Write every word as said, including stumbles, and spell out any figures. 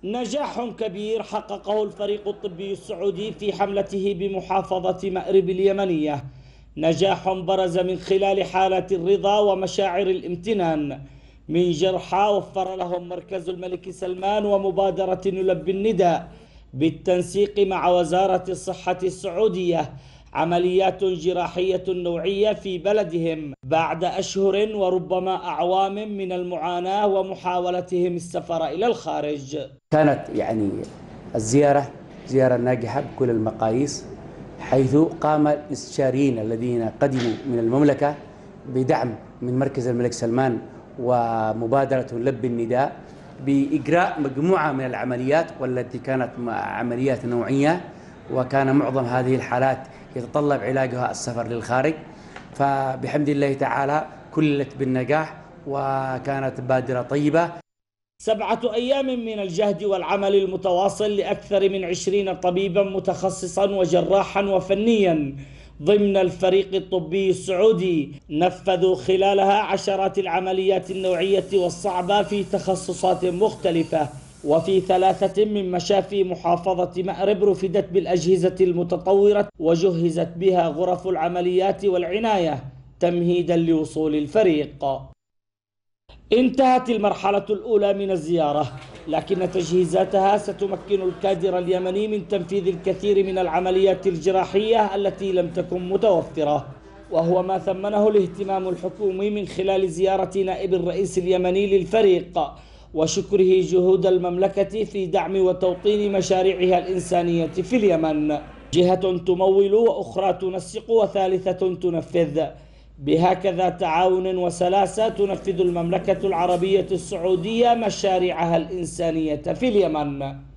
نجاح كبير حققه الفريق الطبي السعودي في حملته بمحافظة مأرب اليمنية، نجاح برز من خلال حالة الرضا ومشاعر الامتنان من جرحى وفر لهم مركز الملك سلمان ومبادرة نلبي النداء بالتنسيق مع وزارة الصحة السعودية عمليات جراحية نوعية في بلدهم بعد أشهر وربما أعوام من المعاناة ومحاولتهم السفر إلى الخارج. كانت يعني الزيارة زيارة ناجحة بكل المقاييس، حيث قام الاستشاريين الذين قدموا من المملكة بدعم من مركز الملك سلمان ومبادرة نلبي النداء بإجراء مجموعة من العمليات، والتي كانت عمليات نوعية، وكان معظم هذه الحالات يتطلب علاجها السفر للخارج، فبحمد الله تعالى كلت بالنجاح وكانت بادرة طيبة. سبعة أيام من الجهد والعمل المتواصل لأكثر من عشرين طبيبا متخصصا وجراحا وفنيا ضمن الفريق الطبي السعودي نفذوا خلالها عشرات العمليات النوعية والصعبة في تخصصات مختلفة، وفي ثلاثة من مشافي محافظة مأرب رفدت بالأجهزة المتطورة وجهزت بها غرف العمليات والعناية تمهيدا لوصول الفريق. انتهت المرحلة الأولى من الزيارة، لكن تجهيزاتها ستمكن الكادر اليمني من تنفيذ الكثير من العمليات الجراحية التي لم تكن متوفرة، وهو ما ثمنه الاهتمام الحكومي من خلال زيارة نائب الرئيس اليمني للفريق وشكره جهود المملكة في دعم وتوطين مشاريعها الإنسانية في اليمن. جهة تمول وأخرى تنسق وثالثة تنفذ، بهكذا تعاون وسلاسة تنفذ المملكة العربية السعودية مشاريعها الإنسانية في اليمن.